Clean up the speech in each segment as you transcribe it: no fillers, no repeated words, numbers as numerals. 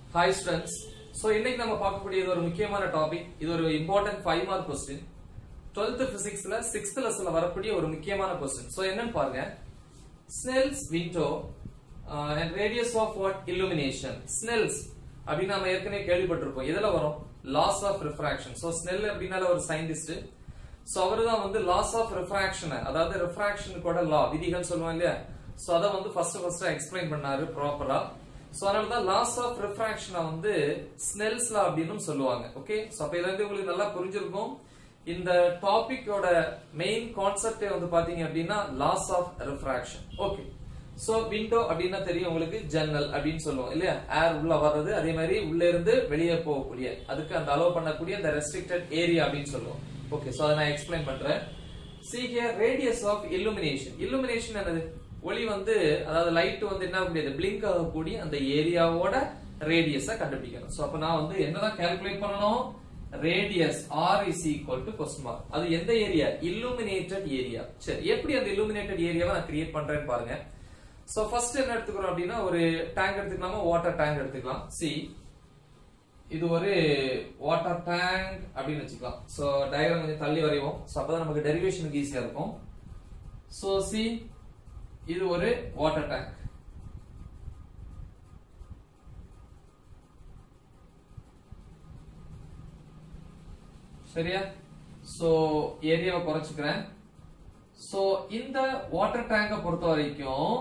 Hi students. So இன்னைக்கு நம்ம பார்க்கக்கூடிய இது ஒரு முக்கியமான டாபிக். இது ஒரு இம்பார்ட்டன்ட் 5 மார்க் क्वेश्चन. 12th physicsல 6th லெசன்ல வரக்கூடிய ஒரு முக்கியமான क्वेश्चन. So என்னன்னு பாருங்க. Snell's window and radius of what illumination. Snell's அப்படினா நாம ஏற்கனவே கேள்விப்பட்டிருப்போம். எதல வரும்? Laws of refraction. So Snell அப்படினால ஒரு சயின்டிஸ்ட். So அவர்தான் வந்து laws of refraction அதாவது refraction கோட law விதிகள் சொல்லுவாங்க இல்லையா? So அத வந்து ஃபர்ஸ்ட் எக்ஸ்பிளைன் பண்ணாரு ப்ராப்பரா. சோ அதனால தான் லாஸ் ஆஃப் ரிஃப்ராக்ஷன் வந்து ஸ்னெல்ஸ் லா அப்படினு சொல்லுவாங்க. ஓகே, சோ அப்ப இதுல இருந்து உங்களுக்கு நல்லா புரிஞ்சிருக்கும். இந்த டாபிக்கோட மெயின் கான்செப்டே வந்து பாத்தீங்க அப்படினா laws of refraction. Okay, so window அப்படினா தெரியும் உங்களுக்கு, ஜன்னல் அப்படினு சொல்லுவோம் இல்லையா? ஏர் உள்ள வர்றது, அதே மாதிரி உள்ள இருந்து வெளியே போகக்கூடிய அதுக்கு அந்த அலோவ் பண்ணக்கூடிய அந்த ரெஸ்ட்ரிக்டட் ஏரியா அப்படினு சொல்லுவோம். ஓகே, சோ அத நான் எக்ஸ்பிளைன் பண்றேன். See here radius of illumination. Illumination என்னது? ஒளி வந்து அதாவது லைட் வந்து என்ன ஆகக்கூடியது, பிளிங்க் ஆகக்கூடிய அந்த ஏரியாவோட ரேடியஸை கண்டுபிடிக்கணும். சோ அப்ப நான் வந்து என்னதான் கால்குலேட் பண்ணணும்? Radius r is equal to question mark. அது எந்த ஏரியா? illuminated area. சரி, எப்படி அந்த illuminated ஏரியாவை நான் கிரியேட் பண்றேன்னு பாருங்க. சோ ஃபர்ஸ்ட் என்ன எடுத்துக்கிறோம் அப்படின்னா, ஒரு டேங்க் எடுத்துக்கலாமா? வாட்டர் டேங்க் எடுத்துக்கலாம். See, இது ஒரு வாட்டர் டேங்க் அப்படின்னு வச்சுக்கலாம். சோ டயகிராம் கொஞ்சம் தள்ளி வரைவோம். சோ அப்பதான் நமக்கு டெரிவேஷனுக்கு ஈஸியா இருக்கும். சோ see, இது ஒரு வாட்டர் டேங்க். சரியா? சோ ஏரியாவை குறைச்சுக்கிறேன். சோ இந்த வாட்டர் டேங்கை பொறுத்த வரைக்கும்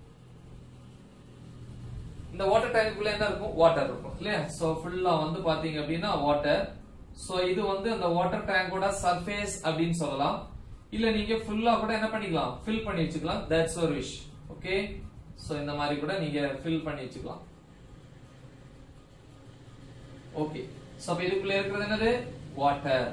இந்த வாட்டர் டேங்குக்குள்ள என்ன இருக்கும்? வாட்டர் இருக்கும் இல்லையா? சோ ஃபுல்லா வந்து பாத்தீங்க அப்படின்னா வாட்டர். சோ இது வந்து அந்த வாட்டர் டேங்கோட சர்ஃபேஸ் அப்படின்னு சொல்லலாம். இல்ல நீங்க ஃபுல்லா கூட என்ன பண்ணிக்கலாம்? ஃபில் பண்ணி வச்சுக்கலாம். That's your wish. Okay, so இந்த மாதிரி கூட நீங்க ஃபில் பண்ணி வச்சுக்கலாம். ஓகே, சோ அப்ப இதுக்குள்ள இருக்கிறது என்னது? வாட்டர்.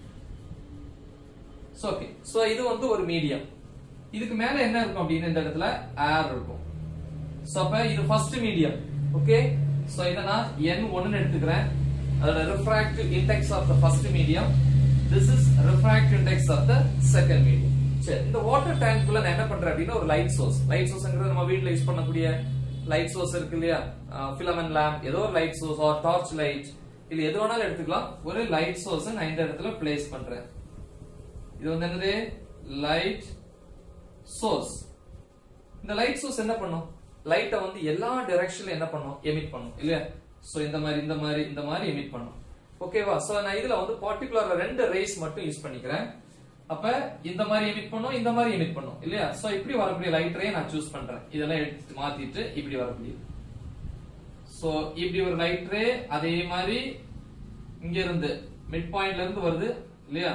சோ ஓகே, சோ இது வந்து ஒரு மீடியம். இதுக்கு மேல என்ன இருக்கும் அப்படின்னு இந்த இடத்துல ஏர் இருக்கும். சோ அப்ப இது ஃபர்ஸ்ட் மீடியம். ஓகே, சோ இத நான் n1 ன்னு எடுத்துக்கிறேன். அதோட refractive index of the first medium. This is refractive index of the second medium. சரி, இந்த வாட்டர் டேங்க்குள்ள நான் என்ன பண்றேன் அப்படின்னா ஒரு லைட் சோர்ஸ். லைட் சோர்ஸ்ங்கிறது நம்ம வீட்ல யூஸ் பண்ணக்கூடிய லைட் சோர்ஸ் இருக்கு இல்லையா? ஃபிலமென்ட் லேம்ப், ஏதோ ஒரு light source or torch light, இல்ல எது வேணாலும் எடுத்துக்கலாம். ஒரு லைட் சோர்ஸ் நான் இந்த இடத்துல பிளேஸ் பண்றேன். இது வந்து என்னது? Light source. இந்த லைட் சோர்ஸ் என்ன பண்ணும்? லைட்டை வந்து எல்லா டைரக்ஷன்ல என்ன பண்ணும்? எமிட் பண்ணும் இல்லையா? சோ இந்த மாதிரி எமிட் பண்ணும். ஓகேவா? சோ நான் இதுல வந்து பர்టిక్యులரா ரெண்டு ரேஸ் மட்டும் யூஸ் பண்ணிக்கிறேன். அப்ப இந்த மாதிரி எமிட் பண்ணும், இந்த மாதிரி எமிட் பண்ணும் இல்லையா? சோ இப்படி வரக்கூடிய லைட் ரே நான் சூஸ் பண்றேன். இதெல்லாம் எடுத்து மாத்திட்டு இப்படி வரக்கூடிய. சோ இப்படி ஒரு லைட் ரே அதே மாதிரி இங்க இருந்து மிட் பாயிண்ட்ல இருந்து வருது இல்லையா?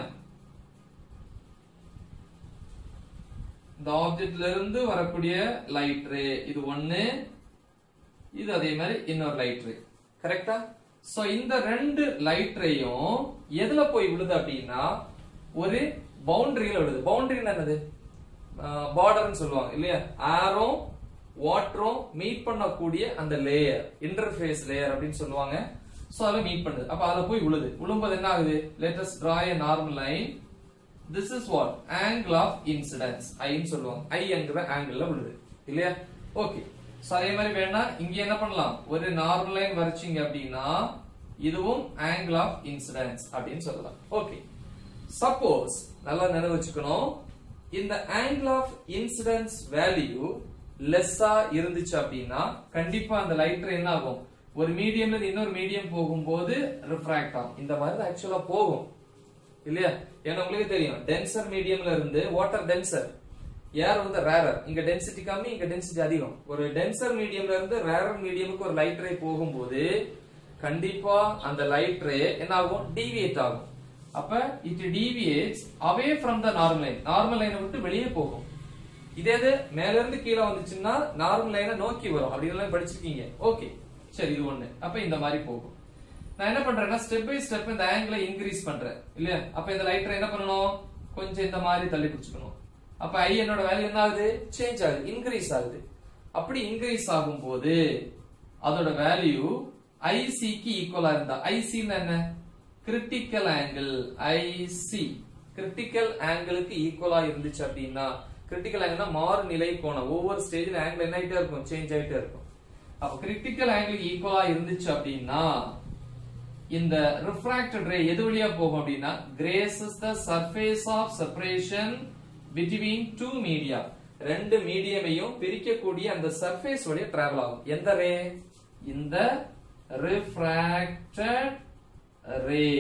இந்த ஆப்ஜெக்ட்ல இருந்து வரக்கூடிய லைட் ரே இது ஒன்னு, இது அதே மாதிரி இன்னொரு லைட் ரே. கரெக்டா? சோ இந்த ரெண்டு லைட் ரேயும் எதுல போய் விழுது அப்படின்னா ஒரு பவுண்டரியில விழுது. பவுண்டரினா என்னது? பார்டர்னு சொல்லுவாங்க இல்லையா? ஏரும் வாட்டரும் மீட் பண்ணக்கூடிய அந்த லேயர், இன்டர்ஃபேஸ் லேயர் அப்படின்னு சொல்லுவாங்க. சோ அதுல மீட் பண்ணுது. அப்ப அதுல போய் விழுது. விழும்போது என்ன ஆகுது? Let us draw a normal line. This is what? Angle of incidence. I ன்னு சொல்லுவாங்க. I என்கிற ஆங்கிள்ல விழுது இல்லையா? ஓகே, சோ அதே மாதிரி வேணா இங்க என்ன பண்ணலாம்? ஒரு நார்மல் லைன் வரைச்சீங்க அப்படின்னா இதுவும் ஆங்கிள் ஆஃப் இன்சிடென்ஸ் அப்படின்னு சொல்லலாம். ஓகே, சப்போஸ் நல்லா நினைவு வச்சுக்கணும், இந்த ஆங்கிள் ஆஃப் இன்சிடென்ஸ் வேல்யூ லெஸ்ஸா இருந்துச்சு அப்படின்னா கண்டிப்பா அந்த லைட் ரே என்ன ஆகும்? ஒரு மீடியம்ல இருந்து இன்னொரு மீடியம் போகும்போது ரிஃப்ராக்ட் ஆகும். இந்த மாதிரி ஆக்சுவலா போகும் இல்லையா? ஏன்னா உங்களுக்கு தெரியும், டென்சர் மீடியம்ல இருந்து வாட்டர் டென்சர், ஏர் வந்து ரேரர். இங்க டென்சிட்டி கம்மி, இங்க டென்சிட்டி அதிகம். ஒரு டென்சர் மீடியம்ல இருந்து ரேரர் மீடியமுக்கு ஒரு லைட் ரே போகும்போது கண்டிப்பா அந்த லைட் ரே என்ன ஆகும்? டீவியேட் ஆகும். அப்ப it deviates away from the normal line. Normal லைனை விட்டு வெளியே போகும். இதே மேல இருந்து கீழே வந்துச்சுன்னா நார்மல் லைனை நோக்கி வரும். அப்படி எல்லாம் படிச்சிருக்கீங்க. ஓகே, சரி, இது ஒண்ணு. அப்ப இந்த மாதிரி போகும். நான் என்ன பண்றேன்னா ஸ்டெப் பை ஸ்டெப் இந்த ஆங்கிளை இன்க்ரீஸ் பண்றேன் இல்லையா? அப்ப இந்த லைட் ரே என்ன பண்ணணும்? கொஞ்சம் இந்த மாதிரி தள்ளி பிடிச்சுக்கணும். அப்ப I என்னோட வேல்யூ என்ன ஆகுது? சேஞ்ச் ஆகுது, இன்க்ரீஸ் ஆகுது. அப்படி இன்க்ரீஸ் ஆகும்போது அதோட வேல்யூ IC க்கு ஈக்குவலா இருந்தா, IC என்ன? Critical angle. IC கிரிட்டிக்கல் ஆங்கிளுக்கு ஈக்குவலா இருந்துச்சு அப்படின்னா, கிரிட்டிக்கல் ஆங்கிள்னா மாறு நிலை கோணம். ஒவ்வொரு ஸ்டேஜ்ல ஆங்கிள் என்ன ஆயிட்டே இருக்கும்? சேஞ்ச் ஆயிட்டே இருக்கும். அப்ப கிரிட்டிக்கல் ஆங்கிள் ஈக்குவலா இருந்துச்சு அப்படின்னா இந்த ரிஃப்ராக்டட் ரே எது வழியா போகும் அப்படின்னா grazes the surface of separation between two media, ரெண்டு மீடியமையும் பிரிக்கக்கூடிய அந்த சர்ஃபேஸ் வழியா டிராவல் ஆகும். எந்த ரே? இந்த refracted ray.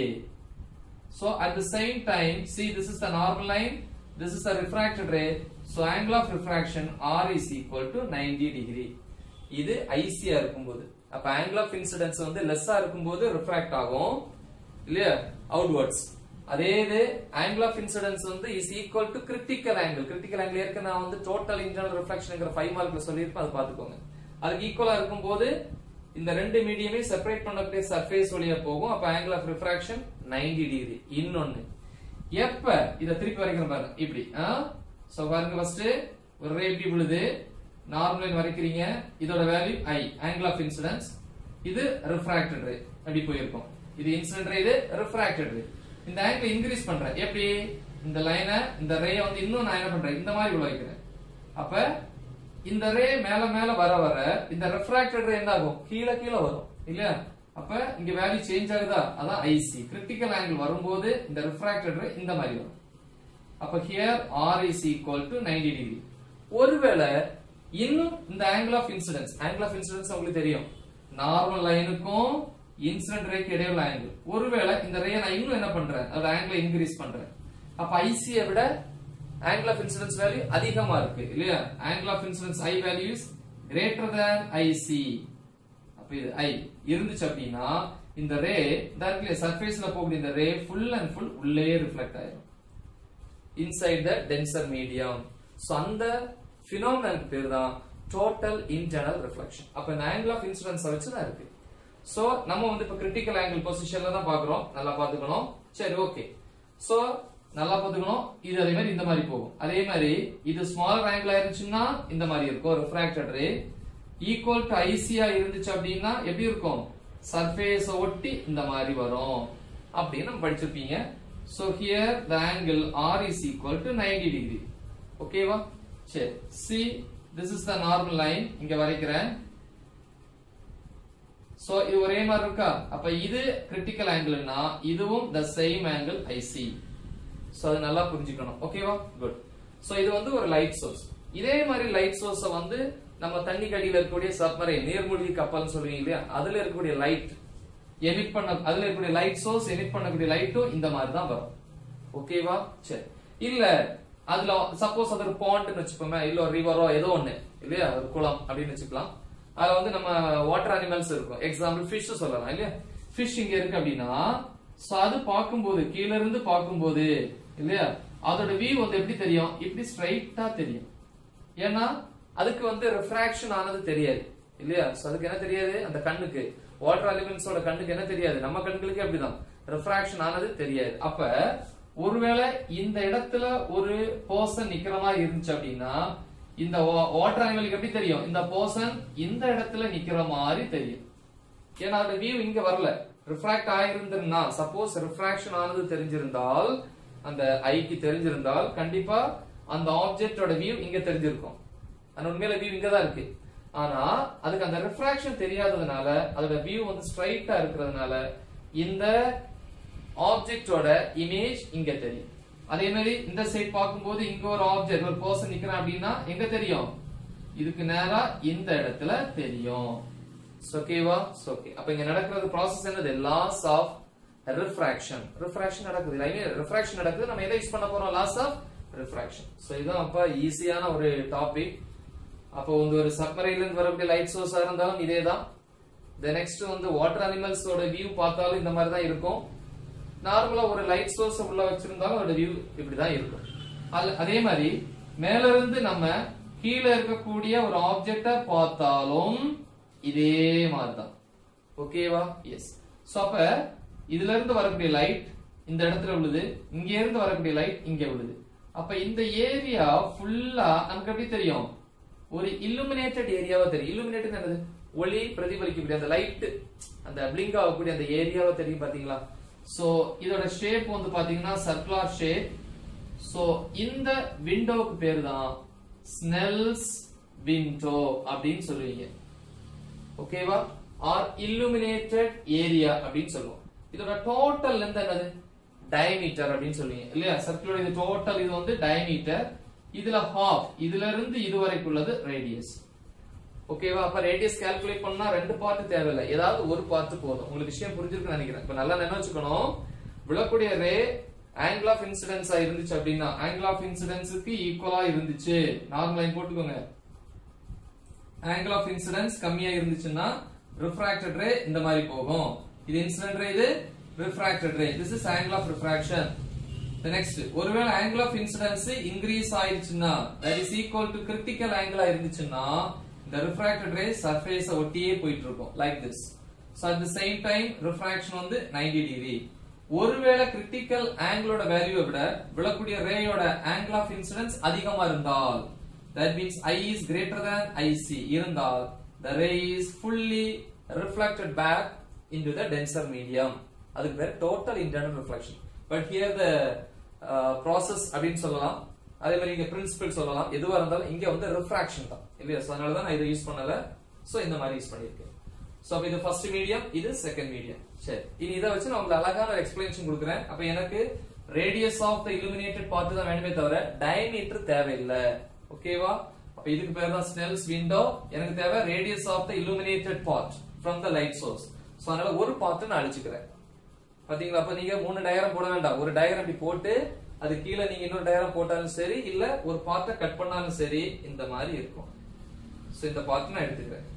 So at the same time, see, this is the normal line, this is the refracted ray, so angle of refraction R is equal to 90 degree. இது IC ஆ இருக்கும்போது, அப்ப angle of incidence வந்து less ஆ இருக்கும்போது refract ஆகும் இல்லையா outwards. அதே இது angle of incidence வந்து is equal to critical angle. critical angle ஏற்கனவே நான் வந்து total internal refractionங்கிற 5 மார்க்ல சொல்லியிருப்பேன், அது பாத்துக்கோங்க. அதுக்கு ஈக்குவலா இருக்கும்போது இந்த ரெண்டு மீடியமே செப்பரேட் பண்ணக்கூடிய சர்ஃபேஸ் வழியா போகும். அப்ப angle of refraction 90 டிகிரி. இன்னொன்னு எப்ப இத திருப்பி வரைக்கிறோம் பாருங்க, இப்படி சோ பாருங்க, ஃபர்ஸ்ட் ஒரு ரே இப்படி விழுது, நார்மல் லைன் வரைக்கிறீங்க, இதோட value I, angle of incidence, இது refracted ray அப்படி போயிருக்கும். இது இன்சிடென்ட் ரே, இது refracted ray. இந்த ஆங்கிள் இன்கிரீஸ் பண்றேன் எப்படி? இந்த லைனை, இந்த ரே வந்து இன்னும் நான் என்ன பண்றேன், இந்த மாதிரி உள்ள வைக்கிறேன். அப்ப இந்த ரே மேல மேல வர வர இந்த ரெஃப்ராக்டட் ரே என்ன ஆகும்? கீழ கீழ வரும் இல்லையா? அப்ப இங்க வேல்யூ சேஞ்ச் ஆகுதா? அதான் IC. கிரிட்டிக்கல் ஆங்கிள் வரும்போது இந்த ரெஃப்ராக்டட் ரே இந்த மாதிரி வரும். அப்ப here R is equal to 90 degree. ஒருவேளை இன்னும் இந்த angle of incidence, angle of incidence உங்களுக்கு தெரியும், நார்மல் லைனுக்கும் இன்சிடென்ட் ரேக்கு இடையில ஆங்கிள். ஒருவேளை இந்த ரே நான் இன்னும் என்ன பண்றேன், அதோட ஆங்கிள் இன்கிரீஸ் பண்றேன். அப்ப IC விட angle of incidence value அதிகமா இருக்கு இல்லையா? angle of incidence I value is greater than IC. அப்ப இது I இருந்துச்சு அப்படின்னா இந்த ரே டைரக்ட்லி சர்ஃபேஸ்ல போகக்கூடிய இந்த ரே ஃபுல் அண்ட் ஃபுல் உள்ளே ரிஃப்ளெக்ட் ஆயிடும் inside the denser medium. So அந்த phenomenon பேர் தான் total internal reflection. அப்ப இந்த angle of incidence வச்சு தான் இருக்கு. சோ நம்ம வந்து இப்ப critical angle பொசிஷன்ல தான் பாக்குறோம், நல்லா பாத்துக்கணும். சரி, ஓகே. சோ நல்லா பாத்துக்கணும். இது அதே மாதிரி இந்த மாதிரி போகும். அதே மாதிரி இது ஸ்மாலர் ஆங்கிள் ஆயிருச்சுன்னா இந்த மாதிரி இருக்கும். Refracted ray equal to IC ஆ இருந்துச்சு அப்படின்னா எப்படி இருக்கும்? சர்ஃபேஸ் ஒட்டி இந்த மாதிரி வரும் அப்படின்னு நம்ம படிச்சிருப்பீங்க. So here the angle R is equal to 90 degree. ஓகேவா? சரி, see, this is the normal line. இங்க வரைக்கிறேன். சோ இது ஒரே மாதிரி இருக்கா? அப்ப இது கிரிட்டிக்கல் ஆங்கிள்னா இதுவும் the same angle IC. So அது நல்லா புரிஞ்சுக்கணும். ஓகேவா? குட். சோ இது வந்து ஒரு லைட் சோர்ஸ். இதே மாதிரி லைட் சோர்ஸ வந்து நம்ம தண்ணி கடியில இருக்கக்கூடிய சப்மரைன், நீர்மூழ்கி கப்பல்னு சொல்றீங்க இல்லையா, அதுல இருக்கக்கூடிய லைட் எமிட் பண்ண, அதுல இருக்கக்கூடிய லைட் சோர்ஸ் எமிட் பண்ணக்கூடிய லைட்டும் இந்த மாதிரி தான் வரும். ஓகேவா? சரி. இல்ல அதுல சப்போஸ் அது ஒரு பாண்ட்னு வச்சுப்போமே, இல்ல ஒரு ரிவரோ ஏதோ ஒண்ணு இல்லையா, ஒரு குளம் அப்படின்னு வச்சுக்கலாம். அதுல வந்து நம்ம வாட்டர் அனிமல்ஸ் இருக்கும், எக்ஸாம்பிள் ஃபிஷ் சொல்லலாம் இல்லையா. ஃபிஷ் இங்க இருக்கு அப்படின்னா சோ அது பார்க்கும்போது, கீழ இருந்து பார்க்கும்போது இல்லையா, அதோட வியூ வந்து எப்படி தெரியும்? இப்படி ஸ்ட்ரைட்டா தெரியும். ஏன்னா அதுக்கு வந்து ரிஃப்ராக்ஷன் ஆனது தெரியாது இல்லையா. சோ அதுக்கு என்ன தெரியாது? அந்த கண்ணுக்கு, வாட்டர் எலிமெண்ட்ஸோட கண்ணுக்கு என்ன தெரியாது? நம்ம கண்களுக்கு அப்படிதான், ரிஃப்ராக்ஷன் ஆனது தெரியாது. அப்ப ஒருவேளை இந்த இடத்துல ஒரு பர்சன் நிக்கிற மாதிரி இருந்துச்சு அப்படின்னா இந்த வாட்டர் அனிமலுக்கு எப்படி தெரியும்? இந்த பர்சன் இந்த இடத்துல நிக்கிற மாதிரி தெரியும். ஏன்னா அதோட வியூ இங்க வரல, ரிஃப்ராக்ட் ஆயிருந்தா, சப்போஸ் ரிஃப்ராக்ஷன் ஆனது தெரிஞ்சிருந்தால், அந்த ஐக்கு தெரிஞ்சிருந்தால் கண்டிப்பா அந்த ஆப்ஜெக்டோட வியூ இங்க தெரிஞ்சிருக்கும். அந்த உண்மையில வியூ இங்க தான் இருக்கு. ஆனா அதுக்கு அந்த ரிஃப்ராக்ஷன் தெரியாததுனால, அதோட வியூ வந்து ஸ்ட்ரைட்டா இருக்கிறதுனால இந்த ஆப்ஜெக்டோட இமேஜ் இங்க தெரியும். அதே மாதிரி இந்த சைட் பார்க்கும்போது இங்க ஒரு ஆப்ஜெக்ட், ஒரு பர்சன் நிக்கிறான் அப்படின்னா எங்க தெரியும்? இதுக்கு நேரா இந்த இடத்துல தெரியும். ஓகேவா? ஓகே. அப்ப இங்க நடக்கிறது ப்ராசஸ் என்னது? Loss of refraction. ரிஃப்ராக்ஷன் நடக்குது, ஐ மீன் ரிஃப்ராக்ஷன் நடக்குது. நம்ம எதை யூஸ் பண்ண போறோம்? Loss of refraction. சோ இதுதான் அப்ப ஈஸியான ஒரு டாபிக். அப்போ வந்து ஒரு சப்மரைன்ல இருந்து வரக்கூடிய லைட் சோர்ஸா இருந்தாலும் இதேதான். நெக்ஸ்ட் வந்து வாட்டர் அனிமல்ஸோட வியூ பார்த்தாலும் இந்த மாதிரி தான் இருக்கும். நார்மலா ஒரு லைட் சோர்ஸ் உள்ள வச்சிருந்தாலும் அதோட வியூ இப்படிதான் இருக்கும். அதே மாதிரி மேல இருந்து நம்ம கீழே இருக்கக்கூடிய ஒரு ஆப்ஜெக்ட பார்த்தாலும் இதே மாதிரிதான். ஓகேவா? எஸ். சோ அப்ப இதுல இருந்து வரக்கூடிய லைட் இந்த இடத்துல விழுது, இங்க இருந்து வரக்கூடிய லைட் இங்க விழுது. அப்ப இந்த ஏரியா ஃபுல்லா நமக்கு எப்படி தெரியும்? ஒரு இல்லுமினேட்டட் ஏரியாவா தெரியும். இல்லுமினேட்டட் என்னது? ஒளி பிரதிபலிக்கக்கூடிய அந்த லைட், அந்த பிளிங்க் ஆகக்கூடிய அந்த ஏரியாவா தெரியும். பாத்தீங்களா? சோ இதோட ஷேப் வந்து பாத்தீங்கன்னா சர்க்குலர் ஷேப். சோ இந்த விண்டோவுக்கு பேரு தான் ஸ்னெல்ஸ் விண்டோ அப்படின்னு சொல்லுவீங்க. ஓகேவா ஆர் illuminated area அப்படினு சொல்லுவோம் இதோட டோட்டல் லெந்த் என்னது diameter அப்படினு சொல்லுவீங்க இல்லையா சர்க்கிளோட இது டோட்டல் இது வந்து diameter இதுல half இதுல இருந்து இது வரைக்கும் உள்ளது radius ஓகேவா அப்ப ரேடியஸ் கால்குலேட் பண்ணா ரெண்டு பார்ட் தேவையில்லை ஏதாவது ஒரு பார்ட் போதும் உங்களுக்கு விஷயம் புரிஞ்சிருக்குன்னு நினைக்கிறேன் இப்ப நல்லா நினைச்சுக்கணும் விழக்கூடிய ரே angle of incidence இருந்துச்சு அப்படினா angle of incidence-க்கு ஈக்குவலா இருந்துச்சு நார்மல் லைன் போட்டுக்கோங்க angle of incidence கம்மியா இருந்துச்சுன்னா refracted ray இந்த மாதிரி போகும் இது incident ray இது refracted ray this is angle of refraction the next ஒருவேளை angle of incidence increase ஆயிடுச்சுன்னா that is equal to critical angle ஆ இருந்துச்சுன்னா the refracted ray surface ஒட்டியே போயிட்டு இருக்கும் like this so at the same time refraction வந்து 90 degree ஒருவேளை critical angle ஓட வேல்யூவை விட விழக்கூடிய ரேயோட angle of incidence அதிகமா இருந்தால் that means I is greater than IC இருந்தால் the ray is fully reflected back into the denser medium அதுக்கு பேர் total internal reflection but here the process அப்படினு சொல்லலாம் அதே மாதிரி இங்க பிரின்சிபல் சொல்லலாம் எதுவா இருந்தாலும் இங்க வந்து ரிஃப்ராக்ஷன் தான் இல்லையா சோ அதனால தான் நான் இத யூஸ் பண்ணல சோ இந்த மாதிரி யூஸ் பண்ணிருக்கேன் சோ அப்ப இது ஃபர்ஸ்ட் மீடியம் இது செகண்ட் மீடியம் சரி இனி இத வச்சு நான் உங்களுக்கு அழகான ஒரு எக்ஸ்பிளனேஷன் கொடுக்கிறேன் அப்ப எனக்கு radius of the illuminated part தான் வேணுமே தவிர டயமீட்டர் தேவையில்லை ஓகேவா அப்ப இதுக்கு பேர் தான் ஸ்னெல்ஸ் விண்டோ எனக்கு தேவை radius of the illuminated part from the light source so அதனால ஒரு பார்ட் நான் அழிச்சுக்கிறேன் பாத்தீங்களா அப்ப நீங்க மூணு டயகிராம் போட வேண்டாம் ஒரு டயகிராம் இப்படி போட்டு அது கீழ நீங்க இன்னொரு டயகிராம் போட்டாலும் சரி இல்ல ஒரு பார்ட்ட கட் பண்ணாலும் சரி இந்த மாதிரி இருக்கும் சோ இந்த பார்ட் நான் எடுத்துக்கிறேன்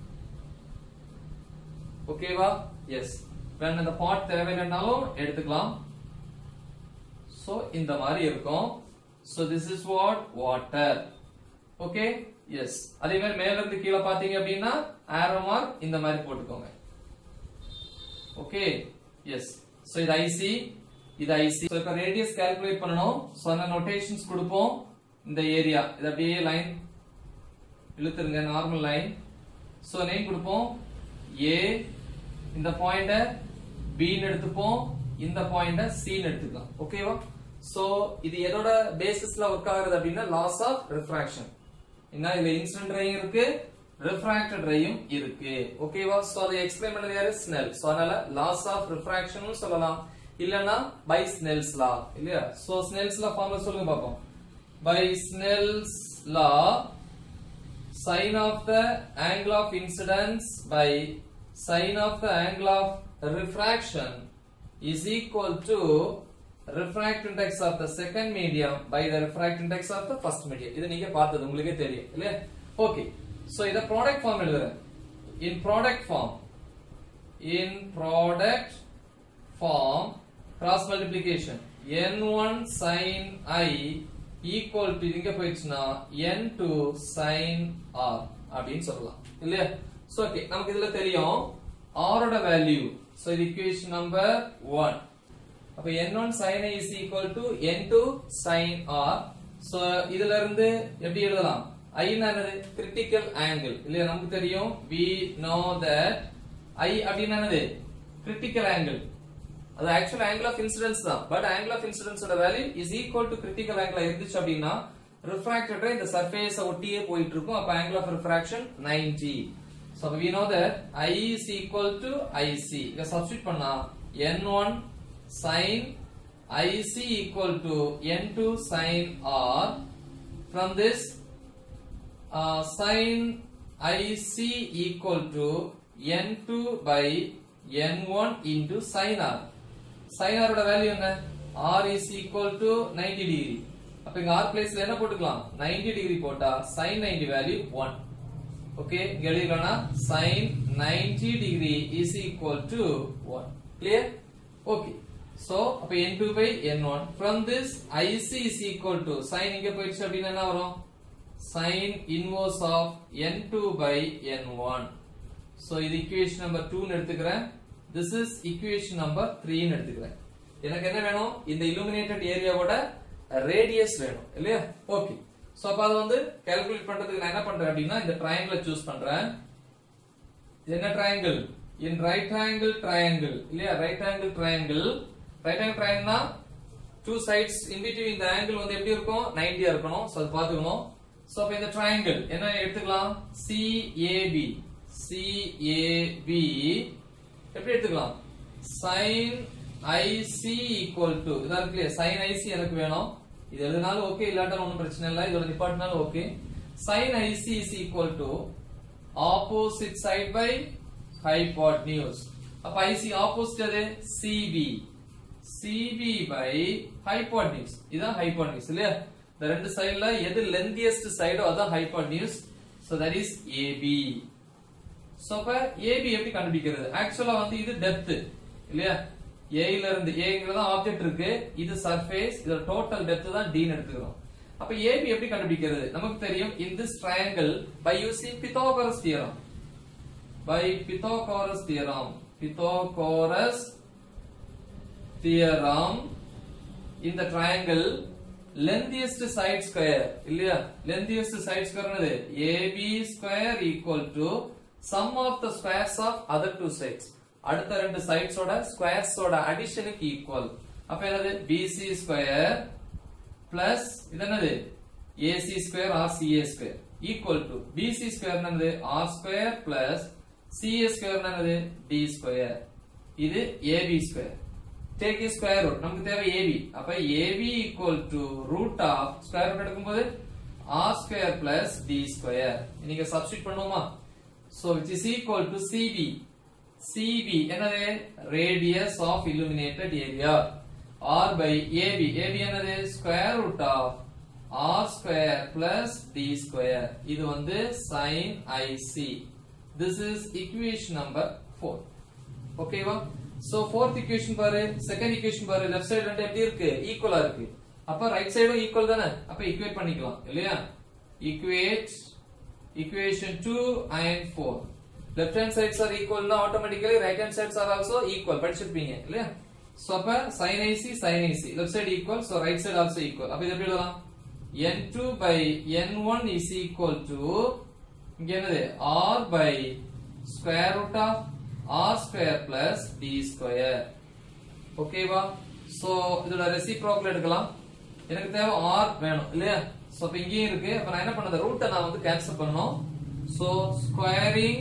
ஓகேவா எஸ் வேணா இந்த பார்ட் தேவையில்லைனாலும் எடுத்துக்கலாம் சோ இந்த மாதிரி இருக்கும் so this is water okay yes அதே மாதிரி மேல இருந்து கீழ பாத்தீங்க அப்படின்னா ஆரோ மார்க் இந்த மாதிரி போட்டுக்கோங்க ஓகே எஸ் சோ இது IC இது IC சோ இப்ப ரேடியஸ் கால்குலேட் பண்ணனும் சோ அந்த நோட்டேஷன்ஸ் கொடுப்போம் இந்த ஏரியா இது அப்படியே லைன் இழுத்துருங்க நார்மல் லைன் சோ நேம் கொடுப்போம் A இந்த பாயிண்ட B ன்னு எடுத்துப்போம் இந்த பாயிண்ட C ன்னு எடுத்துக்கலாம் ஓகேவா சோ இது எதோட பேசிஸ்ல வர்க் ஆகுது அப்படினா லாஸ் ஆஃப் ரிஃப்ராக்ஷன் என்ன இதுல இன்சிடென்ட் ரேயும் இருக்கு refracted ரேயும் இருக்கு ஓகேவா சோ அதை எக்ஸ்பிளைன் பண்ணது யாரு ஸ்னெல் சோ அதனால லாஸ் ஆஃப் ரிஃப்ராக்ஷன் னு சொல்லலாம் இல்லனா பை ஸ்னெல்ஸ் லா இல்லையா சோ ஸ்னெல்ஸ் லா ஃபார்முலா சொல்லுங்க பாப்போம் by Snell's law sin of the angle of incidence by sin of the angle of refraction is equal to refractive index of the second medium by the refractive index of the first medium இது நீங்க பார்த்தது உங்களுக்கே தெரியும் இல்லையா okay so இத product form எழுதுறேன் in product form cross multiplication n1 sin I equal to இங்க போயிடுச்சுனா n2 sin r அப்படினு சொல்லலாம் இல்லையா சோ ஓகே நமக்கு இதுல தெரியும் r ஓட வேல்யூ சோ இது ஈக்குவேஷன் நம்பர் 1 அப்ப n1 sin I is equal to n2 sin r so இதுல இருந்து எப்படி எழுதலாம் I என்னது critical angle இல்லையா நமக்கு தெரியும் we know that I அப்படினா என்னது critical angle அது actual angle of incidence தான் but angle of incidence ஓட value is equal to critical angle இருந்துச்சு அப்படினா refracted ray இந்த surface ஒட்டியே போயிட்டு இருக்கும் அப்ப angle of refraction 90 so we know that I is equal to IC இத சப்ஸ்டிட்யூட் பண்ணா n1 sin IC equal to n2 sin r from this sin IC equal to n2 by n1 into sin r sin r ஓட value என்ன r is equal to 90 degree அப்ப இங்க r பிளேஸ்ல என்ன போட்டுக்கலாம் 90 degree போட்டா sin 90 value 1 okay இங்க எழுதிக்கலாம்னா sin 90 degree is equal to 1 clear okay so அப்ப n2 by n1 from this IC is equal to sin இங்க போயிடுச்சு அப்படினா என்ன வரும் sin inverse of n2 by n1 so இது equation number 2 ன்னு எடுத்துக்கிறேன் this is equation number 3 ன்னு எடுத்துக்கிறேன் எனக்கு என்ன வேணும் இந்த illuminated ஏரியாவோட ரேடியஸ் வேணும் இல்லையா ஓகே சோ அப்ப அத வந்து கால்குலேட் பண்றதுக்கு நான் என்ன பண்றேன் அப்படினா இந்த ட்ரையாங்கிளை சூஸ் பண்றேன் இது என்ன triangle in right angle triangle இல்லையா right angle triangle two sides in between the angle வந்து எப்படி இருக்கும் 90 இருக்கணும் சோ அது பாத்துக்கணும் சோ அப்ப இந்த ட்ரையாங்கிள் என்ன எடுத்துக்கலாம் CAB CAB எப்படி எடுத்துக்கலாம் sin IC equal to இதா இருக்கு sin IC எனக்கு வேணும் இது எழுதினாலும் ஓகே இல்லாட்டா ஒண்ணும் பிரச்சனை இல்ல இதோட நிப்பாட்டினாலும் okay sin IC is equal to opposite side by hypotenuse அப்ப IC opposite எது CB by hypotenuse இதான் hypotenuse இல்லையா இந்த ரெண்டு சைடுல எது lengthiest சைடோ அதான் hypotenuse so that is AB so அப்ப AB எப்படி கண்டுபிடிக்கிறது ஆக்சுவலா வந்து இது டெப்த் இல்லையா A ல இருந்து A ங்கறது ஆப்ஜெக்ட் இருக்கு இது சர்ஃபேஸ் இதோட டோட்டல் டெப்த் தான் D ன்னு எடுத்துக்கிறோம் அப்ப AB எப்படி கண்டுபிடிக்கிறது நமக்கு தெரியும் in this triangle by using Pythagoras theorem in the triangle lengthiest side square இல்லையா lengthiest side square என்னது AB square equal to sum of the squares of other two sides அடுத்த ரெண்டு சைட்ஸ் ஓட ஸ்கொயர்ஸ் ஓட அடிஷனுக்கு ஈக்குவல் அப்ப என்னது BC square plus இது என்னது AC square or CA square equal to BC square என்னது R square plus CA square என்னது D square இது AB square take a square root நமக்கு தேவை AB அப்ப AB equal to root of square root எடுக்கும்போது R square plus D square நீங்க substitute பண்ணுவோமா so which is equal to CB என்னது radius of illuminated area R by AB என்னது square root of R square plus D square இது வந்து sin IC this is equation number 4 okay வா so fourth equation பாரு second equation பாரு left side ரெண்டு எப்படி இருக்கு ஈக்குவலா இருக்கு அப்ப ரைட் சைடும் ஈக்குவல் தானே அப்ப ஈக்குவேட் பண்ணிக்கலாம் இல்லையா equate equation 2 and 4 left hand sides are equal now automatically right hand sides are also equal படிச்சிருப்பீங்க இல்லையா so அப்ப sin IC left side equal so right side also equal அப்ப இது எப்படி எழுதலாம் n2 by n1 is equal to இங்க என்னது r by square root of r square plus d square ஓகேவா so இதோட ரெசிப்ரோக்கல் எடுக்கலாம் எனக்கு தேவை r வேணும் இல்லையா so அப்ப இங்கேயும் இருக்கு அப்ப நான் என்ன பண்ணது ரூட்டை நான் வந்து கேன்சல் பண்ணனும் so squaring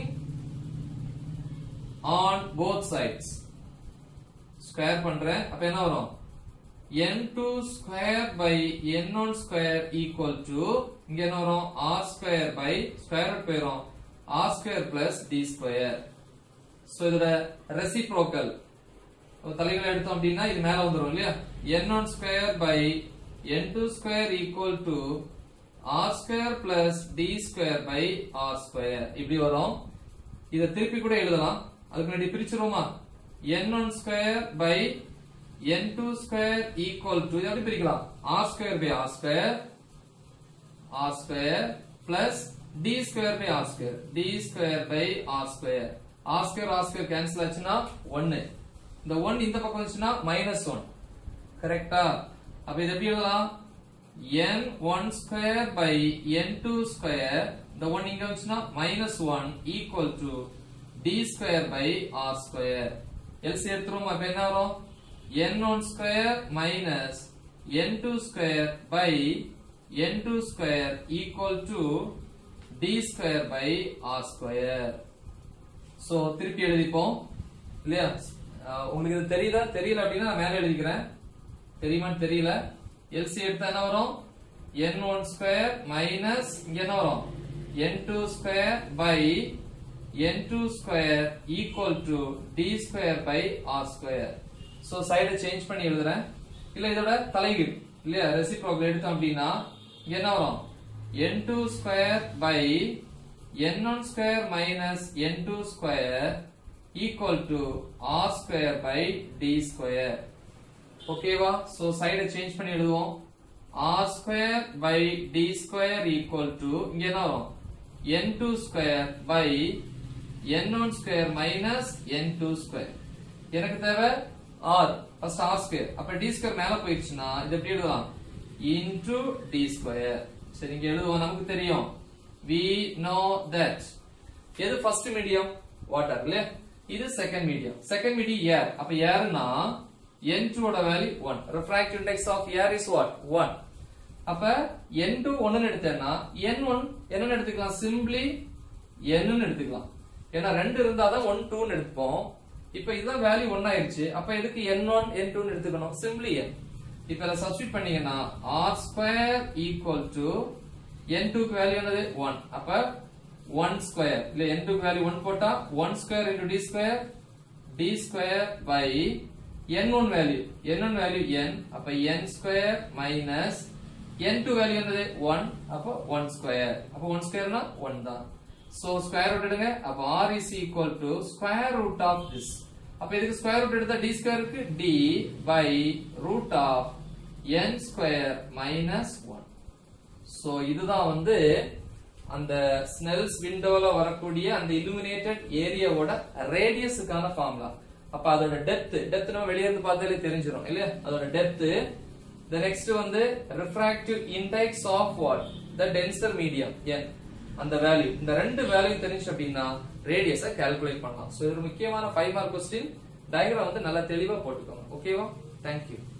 on both sides square பண்றேன் அப்ப என்ன வரும் n2 square by n1 square equal to இங்க என்ன வரும் r square by square root போயிரும் r square plus d square so இதோட ரெசிப்ரோக்கல் தலைகளை எடுத்தோம் அப்படின்னா இது மேல வந்துரும் இல்லையா n1 square by n2 square equal to r square plus d square by r square இப்படி வரும் இத திருப்பி கூட எழுதலாம் அதுக்கு முன்னாடி பிரிச்சிரோமா n1 square by n2 square equal to இத எப்படி பிரிக்கலாம் r square by r square plus d square by r square by r square cancel ஆச்சுனா 1 இந்த 1 இந்த பக்கம் வந்துச்சுனா -1 கரெக்ட்டா அப்ப இத எப்படி எழுதலாம் n1 square by n2 square இந்த 1 இங்க வந்துச்சுனா -1 equal to d square by r square LC எடுத்துறோம் அப்ப என்ன வரும் n1 square minus n2 square by n2 square equal to d square by r square so திருப்பி எழுதிப்போம் இல்லையா உங்களுக்கு இது தெரியல அப்படினா நான் மேல எழுதிக்கிறேன் தெரியுமான்னு தெரியல LC எடுத்தா என்ன வரும் n1 square minus இங்க என்ன வரும் n2 square by n2 square equal to d square by r square so side change பண்ணி எழுதுறேன் இல்ல இதோட தலைகீழ் இல்லையா ரெசிப்ரோக்கல் எடுத்தோம் அப்படினா இங்க என்ன வரும் n2 square by n1 square minus n2 square equal to r square by d square ஓகேவா so side change பண்ணி எழுதுவோம் r square by d square equal to இங்க என்ன வரும் n2 square by n1 square minus n2 square எனக்கு தேவை r first r square அப்ப d square மேல போயிடுச்சுனா இது எப்படி எழுதலாம் into d square சரி இங்க எழுதுவோம் நமக்கு தெரியும் we know that எது first medium water இல்ல இது second medium air அப்ப airனா n2 ஓட value 1 refractive index of air is what 1 அப்ப n2 1 ன்னு எடுத்தேன்னா n1 என்னன்னு எடுத்துக்கலாம் simply n ன்னு எடுத்துக்கலாம் ஏன்னா 2 இருந்தாதான் 1 2 ன்னு எடுப்போம். இப்போ இதுதான் வேல்யூ 1 ஆயிருச்சு. அப்ப இதுக்கு n1 n2 ன்னு எடுத்துக்கணும். Simply n. இப்போ இத சப்ஸ்டிட்யூட் பண்ணீங்கன்னா r² equal to n2 க்கு வேல்யூ என்னது 1. அப்ப 1² இல்ல n2 க்கு வேல்யூ 1 போட்டா 1² into d² by n1 value n. அப்ப n² minus n2 வேல்யூ என்னது 1. அப்ப 1². அப்ப 1² னா 1 தான். So square root எடுங்க. அப்ப r is equal to square root of this. அப்ப இதுக்கு square root எடுத்தா d² இருக்கு d by root of n² minus 1. So இதுதான் வந்து அந்த Snell's windowல வரக்கூடிய அந்த illuminated areaவோட radiusக்கான ஃபார்முலா. அப்ப அதோட டெப்த் நம்ம வெளிய இருந்து பார்த்தாலே தெரிஞ்சிரும் இல்லையா? அதோட டெப்த். The next வந்து refractive index of what? The denser medium n. அந்த வேல்யூ இந்த ரெண்டு வேல்யூ தெரிஞ்சு அப்படின்னா ரேடியஸை கால்குலேட் பண்ணலாம். சோ இது ஒரு முக்கியமான 5 மார்க் क्वेश्चन. டயகிராம் வந்து நல்லா தெளிவா போட்டுக்கோங்க. ஓகேவா? Thank you.